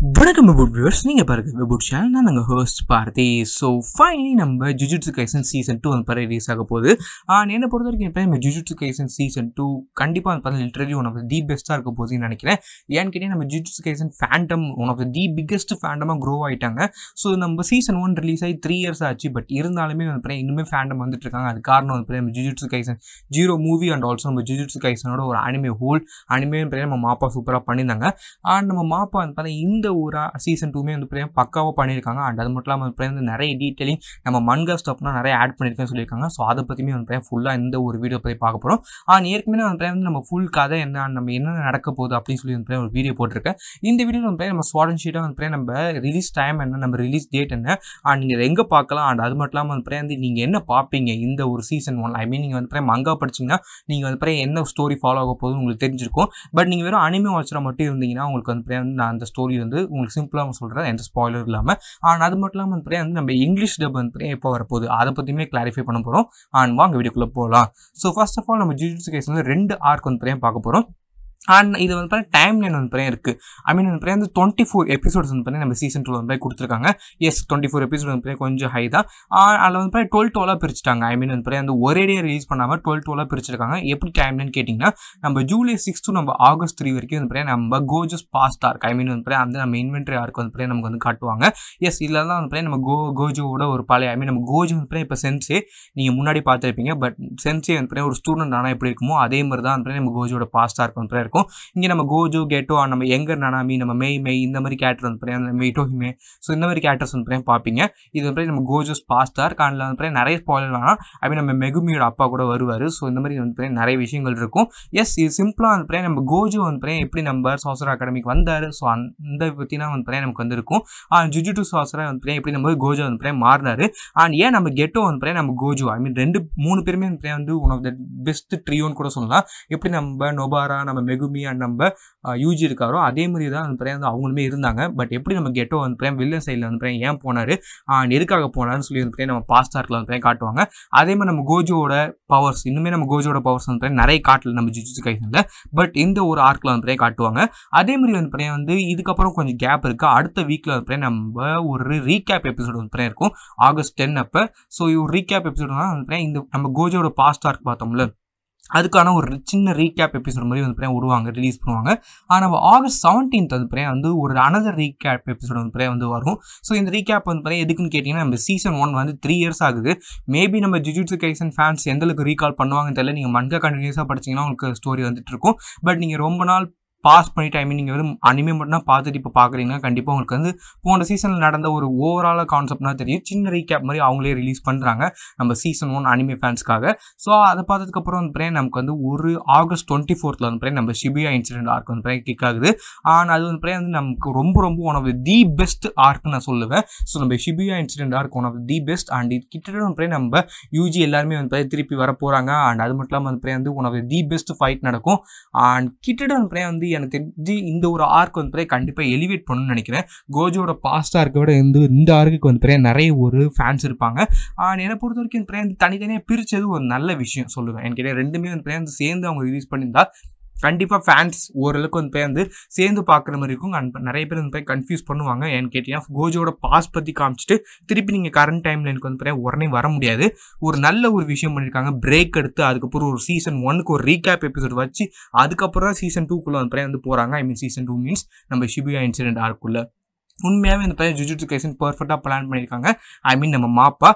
வணக்கம் வெபுட் வியூவர்ஸ், நீங்கள் பாருங்க வெபுட் சேனல். நான் நாங்கள் ஹோஸ்ட் பார்த்தி. ஸோ ஃபைனலி நம்ம ஜுஜுட்சு கைசன் சீசன் 2 வந்து ரிலீஸ் ஆக போகுது. என்னை பொறுத்த வரைக்கும் இப்போ நம்ம ஜுஜுட்சு கைசன் சீசன் 2 கண்டிப்பாக வந்து பார்த்தா லிட்டரலி ஒன் ஆஃப் தி பெஸ்ட்டாக இருக்க போகுதுன்னு நினைக்கிறேன். ஏன்னு கேட்டால் நம்ம Jujutsu Kaisen fandom one of the biggest ஃபேண்டமாக க்ரோ ஆகிட்டாங்க. ஸோ நம்ம சீசன் 1 ரிலீஸ் ஆகி 3 years ஆச்சு. பட் இருந்தாலுமே வந்து இன்னுமே ஃபேண்டம் வந்துட்டு இருக்காங்க. அது காரணம் வந்து நம்ம Jujutsu Kaisen 0 movie and also நம்ம ஜுஜுட்சு கைசனோட ஒரு அனிமே நம்ம மாப்பா சூப்பராக பண்ணியிருந்தாங்க. அண்ட் நம்ம மாப்பா வந்து பார்த்தா இந்த ஒரு சீசன் 2 வந்து பக்காவாக பண்ணியிருக்காங்க. அண்ட் அது மட்டும் இல்லாமல் வந்து நிறைய டீட்டெயிலிங் நம்ம மன்கா ஸ்டாப்னா நிறைய ஆட் பண்ணியிருக்கேன்னு சொல்லியிருக்காங்க. ஸோ அதை பற்றியுமே வந்து ஃபுல்லாக இந்த ஒரு வீடியோ பற்றி பார்க்க போகிறோம். ஏற்கனவே வந்து நம்ம ஃபுல் கதை என்ன, நம்ம என்ன நடக்க போகுது அப்படின்னு சொல்லி வந்து ஒரு வீடியோ போட்டிருக்கேன். இந்த வீடியோவில் வந்து நம்ம ஸ்வாடன் ஷீட்டாக வந்து நம்ம ரிலீஸ் டைம் என்ன, நம்ம ரிலீஸ் டேட் என்ன, அண்ட் நீங்கள் எங்கே பார்க்கலாம். அண்ட் அது மட்டும் இல்லாமல் வந்து நீங்கள் என்ன பார்ப்பீங்க இந்த ஒரு சீசன் 1. ஐ மீன் நீங்கள் வந்து மங்கா படிச்சிங்கன்னா நீங்கள் வந்து என்ன ஸ்டோரி ஃபாலோ ஆக போகுதுன்னு உங்களுக்கு தெரிஞ்சிருக்கும். பட் நீங்கள் வெறும் அனிமே வாட்சராக மட்டும் இருந்தீங்கன்னா உங்களுக்கு வந்து நான் அந்த ஸ்டோரி வந்து உங்களுக்கு சிம்பிளாக சொல்கிறேன், எந்த ஸ்பாய்லர் இல்லாமல். அண்ட் அது மட்டும் இல்லாமல் வந்து நம்ம இங்கிலீஷ் டப் வந்து எப்போ வரப்போகுது அதை பற்றியுமே கிளாரிஃபை பண்ண போகிறோம். அண்ட் வாங்க வீடியோக்குள்ளே போகலாம். ஸோ ஃபர்ஸ்ட் ஆஃப் ஆல் நம்ம ஜுஜுட்சு கைசனில் 2 ஆர்க் வந்து பார்க்க போகிறோம். அண்ட் இது வந்து டைம் லைன் வந்து இருக்குது. ஐ மீன் வந்து 24 எபிசோட்ஸ் வந்து நம்ம சீசன் 2 வந்து கொடுத்துருக்காங்க. எஸ், 24 எபிசோட் வந்து கொஞ்சம் ஹை தான். அதில் வந்து 12 பிரிச்சுட்டாங்க. ஐ மீன் வந்து ஒரே டே ரிலீஸ் பண்ணாமல் 12 பிரிச்சிருக்காங்க. எப்படி டைம் லைன் கேட்டிங்கன்னா, நம்ம ஜூலை 6 to நம்ம ஆகஸ்ட் 3 வரைக்கும் வந்து நம்ம கோஜோஸ் பாஸ்ட் ஆர்க், ஐ மீன் வந்து அந்த நம்ம இன்வென்ட்ரி ஆர்க் வந்து நமக்கு வந்து காட்டுவாங்க. எஸ், இதில் தான் வந்து நம்ம கோஜோவோட ஒரு பழைய, ஐ மீன் நம்ம கோஜோ வந்து இப்போ சென்சே நீங்கள் முன்னாடி பார்த்துருப்பீங்க. பட் சென்சே வந்து ஒரு ஸ்டூடெண்ட் ஆனால் எப்படி இருக்குமோ அதே மாதிரி தான் வந்து நம்ம கோஜோட பாஸ்ட் ஆர்க் வந்து இருக்கும். இங்கே நம்ம கோஜோ, கெட்டோ, நம்ம எங்கர் நனாமி, நம்ம மெய் இந்த மாதிரி கேரக்டர் வந்து மெய்டோஹிமே, ஸோ இந்த மாதிரி கேரக்டர்ஸ் வந்து பார்ப்பீங்க. இது வந்து நம்ம கோஜோஸ் பாஸ்ட் ஆர்க். அதில் வந்து நிறைய ஸ்பாயிலர் வேணாம். ஐ மீன் நம்ம மெகுமியோட அப்பா கூட வருவார். ஸோ இந்த மாதிரி வந்து நிறைய விஷயங்கள் இருக்கும். எஸ், இது சிம்பிளாக வந்து நம்ம கோஜோ வந்து எப்படி நம்ம சாசரா அகாடமிக்கு வந்தார், ஸோ அந்த பற்றினா வந்து நமக்கு வந்து இருக்கும். ஜுஜுட்சு சாசரா வந்து எப்படி நம்ம கோஜோ வந்து மாறினார். அண்ட் ஏன் நம்ம கெட்டோ வந்து நம்ம கோஜோ, ஐ மீன் 3 பேருமே வந்து ஒன் ஆஃப் த பெஸ்ட் ட்ரியோன்னு கூட சொல்லலாம். எப்படி நம்ம நொபாரா, நம்ம மெகுமி அண்ட் நம்ம யூஜி இருக்காரோ அதே மாதிரி தான் வந்து அவங்களுமே இருந்தாங்க. பட் எப்படி நம்ம கெட்டோ வந்து வில்லன் சைடில் வந்து ஏன் போனார், எதுக்காக போனார்னு சொல்லி வந்து நம்ம பாஸ்ட் ஆர்க்கில் வந்து காட்டுவாங்க. அதே மாதிரி நம்ம கோஜோட பவர்ஸ், இன்னுமே நம்ம கோஜோட பவர்ஸ் வந்து நிறைய காட்டல நம்ம ஜுஜுட்சு கைசன்ல. பட் இந்த ஒரு ஆர்க்கில் வந்து காட்டுவாங்க. அதே மாதிரி வந்து இதுக்கப்புறம் கொஞ்சம் கேப் இருக்குது. அடுத்த வீக்கில் வந்து நம்ம ஒரு ரீகேப் எபிசோட் வந்து இருக்கும் ஆகஸ்ட் 10 அப்போ. ஸோ ஒரு ரீகேப் எபிசோட்னா வந்து இந்த நம்ம கோஜோட பாஸ்ட் ஆர்க் பார்த்தோம்ல, அதுக்கான ஒரு சின்ன ரீகேப் எபிசோட் மாதிரி வந்து விடுவாங்க, ரிலீஸ் பண்ணுவாங்க. நம்ம ஆகஸ்ட் 17 வந்து ஒரு அனதர் ரீகேப் எபிசோட் வந்து வரும். ஸோ இந்த ரீகேப் வந்து எதுக்குன்னு கேட்டிங்கன்னா, நம்ம சீசன் 1 வந்து 3 years ஆகுது. மேபி நம்ம ஜுஜுட்சு கைசன் ஃபேன்ஸ் எந்தளவுக்கு ரீகால் பண்ணுவாங்கன்னு தெரியல. நீங்கள் மங்கா கண்டினியூஸாக படிச்சிங்கன்னா உங்களுக்கு ஸ்டோரி வந்துட்டு இருக்கும். பட் நீங்கள் ரொம்ப நாள் பாஸ் பண்ணிட்டு, ஐ மீன் நீங்கள் வந்து அனிமே மட்டும் தான் பார்த்துட்டு இப்போ பார்க்குறீங்கன்னா கண்டிப்பாக உங்களுக்கு வந்து போன சீசனில் நடந்த ஒரு ஓவராலாக கான்செப்ட்னா தெரியும். சின்ன ரீகேப் மாதிரி அவங்களே ரிலீஸ் பண்ணுறாங்க நம்ம சீசன் 1 அனிமே ஃபேன்ஸ்க்காக. ஸோ அதை பார்த்ததுக்கப்புறம் வந்து நமக்கு வந்து ஒரு ஆகஸ்ட் 24 வந்து நம்ம ஷிபுயா இன்சிடென்ட் ஆர்க் வந்து கிக் ஆகுது. ஆனால் அது வந்து நமக்கு ரொம்ப ஒன் ஆஃப் தி பெஸ்ட் ஆர்க்னு நான் சொல்லுவேன். ஸோ நம்ம Shibuya incident arc one of the best. And இது கிட்டத்தட்ட வந்து நம்ம யூஜி எல்லாருமே வந்து திருப்பி வர போகிறாங்க. அண்ட் அது மட்டும் இல்லாமல் வந்து one of the best fight நடக்கும். அண்ட் கிட்டத்தட்ட வந்து எனக்கு தெரிஞ்சு இந்த ஒரு ஆர்க் வந்து கண்டிப்பாக எலிவேட் பண்ணணும்னு நினைக்கிறேன். கோஜோட பாஸ்ட் ஆர்க்கை விட இந்த ஆர்க்கு வந்து நிறைய ஒரு ஃபேன்ஸ் இருப்பாங்க. என்னை பொறுத்த வரைக்கும் தனித்தனியாக பிரித்தது ஒரு நல்ல விஷயம் சொல்லுவேன். எனக்கு ரெண்டுமே வந்து சேர்ந்து அவங்க ரிலீஸ் பண்ணியிருந்தா கண்டிப்பாக ஃபேன்ஸ் ஓரளவுக்கு வந்து சேர்ந்து பார்க்குற மாதிரி இருக்கும். அண்ட் நிறைய பேர் வந்து கன்ஃபியூஸ் பண்ணுவாங்க. ஏன்னு கேட்டீங்கன்னா, கோஜோட பாஸ் பற்றி காமிச்சிட்டு திருப்பி நீங்கள் கரண்ட் டைமில் எனக்கு வந்து உடனே வர முடியாது. ஒரு நல்ல ஒரு விஷயம் பண்ணியிருக்காங்க. பிரேக் எடுத்து அதுக்கப்புறம் ஒரு சீசன் 1க்கு ஒரு ரீகேப் எபிசோட் வச்சு அதுக்கப்புறம் தான் சீசன் 2க்குள்ளே வந்து போகிறாங்க. ஐ மீன் சீசன் 2 மீன்ஸ் நம்ம ஷிபுயா இன்சிடென்ட் ஆர்க்குள்ளே. உண்மையாகவே இந்த ஜுஜுட்சு கைசன் பர்ஃபெக்டாக பிளான் பண்ணியிருக்காங்க. ஐ மீன் நம்ம மாப்பா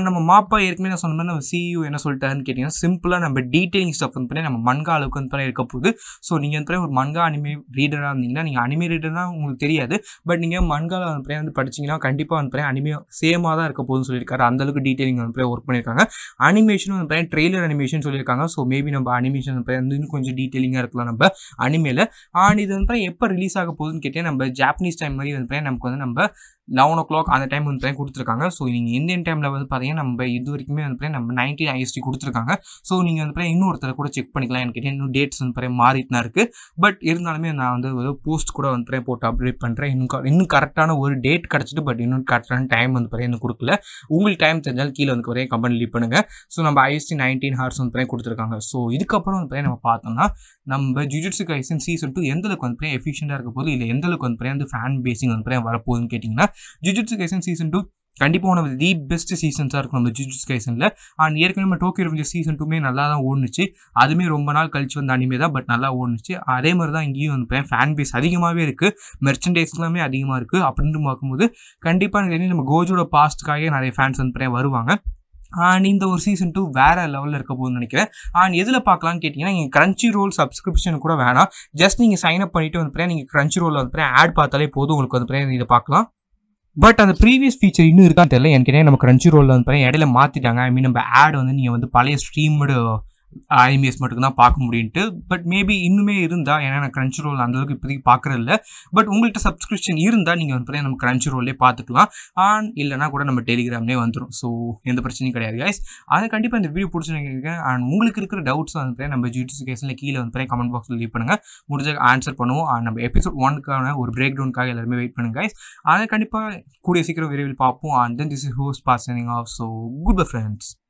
ஏற்கனவே நான் சொன்ன மாதிரி நம்ம சிஇஓ என்ன சொல்லிட்டாருன்னு கேட்டிங்கன்னா, சிம்பிளாக நம்ம டீட்டெயிலிங் ஸ்டஃப் வந்து நம்ம மன்கா அளவுக்கு வந்து இருக்க போகுது. ஸோ நீங்கள் வந்து ஒரு மன்கா அனிமே ரீடராக இருந்தீங்கன்னா, நீங்கள் அனிமே ரீடர்னா உங்களுக்கு தெரியாது. பட் நீங்கள் மன்காவில் வந்து படிச்சிங்கன்னா கண்டிப்பாக வந்து அனிமே சேமாக தான் இருக்க போகுதுன்னு சொல்லியிருக்காரு. அந்தளவுக்கு டீட்டெயிலிங் வந்து ஒர்க் பண்ணியிருக்காங்க. அனிமேஷனும் வந்து ட்ரெய்லர் அனிமேஷன் சொல்லியிருக்காங்க. ஸோ மேபி நம்ம அனிமேஷன் வந்து இன்னும் கொஞ்சம் டீட்டெயிலிங்காக இருக்கலாம் நம்ம அனிமேல. அண்ட் இது வந்து எப்போ ரிலீஸ் ஆக போகுதுன்னு கேட்டீங்கன்னா, நம்ம ஜாப்பனீஸ் டைம் மாதிரி வந்து நமக்கு வந்து நம்ம 11 o'clock அந்த டைம் வந்து கொடுத்துருக்காங்க. ஸோ நீங்கள் இந்தியன் டைமில் வந்து பார்த்தீங்கன்னா நம்ம இது வரைக்குமே வந்து நம்ம 19 IST கொடுத்துருக்காங்க. ஸோ நீங்கள் வந்து இன்னொருத்தர கூட செக் பண்ணிக்கலாம். எனக்கு இன்னும் டேட்ஸ் வந்து மாறிட்டு தான் இருக்குது. பட் இருந்தாலுமே நான் வந்து ஒரு போஸ்ட் கூட வந்து போட்டு அப்டேட் பண்ணுறேன். இன்னும் கரெக்டான ஒரு டேட் கிடச்சிட்டு பட் இன்னும் கரெக்டான டைம் வந்து இன்னும் கொடுக்கல. உங்களுக்கு டைம் தெரிஞ்சால் கீழே வந்து கமெண்ட் லீவ் பண்ணுங்கள். ஸோ நம்ம IST 19 hours வந்து கொடுத்துருக்காங்க. ஸோ இதுக்கப்புறம் வந்து நம்ம பார்த்தோம்னா நம்ம ஜுஜுட்சு கைசன் சீசன் 2 எந்த அளவுக்கு வந்து எஃபிஷியண்டாக இருக்க போது இல்லை எந்த அளவுக்கு வந்து ஃபேன் பேசிங் வந்து வரப்போகுதுன்னு கேட்டிங்கன்னா ஜுஜுட்சு கைசன் சீசன் 2 கண்டிப்பாக ஒன் ஆஃப் தி பெஸ்ட் சீசன்ஸாக இருக்கும் நம்ம ஜுஜுட்சு கைசனில். அண்ட் ஏற்கனவே நம்ம டோக்கியோ ரிவெஞ்சர்ஸ் சீசன் 2மே நல்லா தான் ஓடுனுச்சு. அதுவுமே ரொம்ப நாள் கழிச்சு வந்து அனிமே தான் பட் நல்லா ஓடுனுச்சு. அதே மாதிரி தான் இங்கேயும் வந்து ஃபேன் பேஸ் அதிகமாகவே இருக்குது, மெர்ச்சன்டைஸ் எல்லாமே அதிகமாக இருக்குது. அப்படின்னு பார்க்கும்போது கண்டிப்பாக எனக்கு நம்ம கோஜோட பாஸ்ட்டுக்காக நிறைய ஃபேன்ஸ் வந்து வருவாங்க. அண்ட் இந்த ஒரு சீசன் 2 வேறு லெவலில் இருக்க போகுதுன்னு நினைக்கிறேன். அண்ட் எதில் பார்க்கலான்னு கேட்டிங்கன்னா நீங்கள் கிரன்ச்சி ரோல் சப்ஸ்கிரிப்ஷன் கூட வேணாம், ஜஸ்ட் நீங்கள் சைன் அப் பண்ணிவிட்டு வந்து நீங்கள் கிரன்ச்சி ரோலில் வந்து ஆட் பார்த்தாலே போதும், உங்களுக்கு வந்து இதை பார்க்கலாம். பட் அந்த ப்ரீவியஸ் ஃபீச்சர் இன்னும் இருக்கான்னு தெரியல. எனக்கு நம்ம கிரன்ச்சி ரோலில் வந்து இடையில மாற்றிட்டாங்க. ஐ மீன் நம்ம ஆட் வந்து நீங்கள் வந்து பழைய ஸ்ட்ரீம்டு அனிமேஸ் மட்டும் தான் பார்க்க முடியுன்ட்டு. பட் மேபி இன்னுமே இருந்தால், ஏன்னா நான் கிரன்ச்சி ரோல் அந்தளவுக்கு இப்போதைக்கு பார்க்குறது இல்லை. பட் உங்கள்கிட்ட சப்ஸ்கிரிப்ஷன் இருந்தால் நீங்கள் வந்து நம்ம கிரன்ச்சி ரோல்லே பார்த்துக்கலாம். அண்ட் இல்லைனா கூட நம்ம டெலிகிராம்லேயே வந்துடும். ஸோ எந்த பிரச்சனையும் கிடையாது கைஸ். அதை கண்டிப்பாக இந்த வீடியோ பிடிச்சிருக்கேன். அண்ட் உங்களுக்கு இருக்கிற டவுட்ஸ் வந்து நம்ம ஜுஜுட்சு கைசனில் கீழே வந்து கமெண்ட் பாக்ஸில் லீவ் பண்ணுங்கள், முடிஞ்ச ஆன்சர் பண்ணுவோம். அண்ட் நம்ம எபிசோட் 1க்கான ஒரு பிரேக் டவுனுக்காக எல்லாருமே வெயிட் பண்ணுங்க கைஸ். அதை கண்டிப்பாக கூடிய சீக்கிரம் விரைவில் பார்ப்போம். And then this is host boss signing off. So goodbye friends.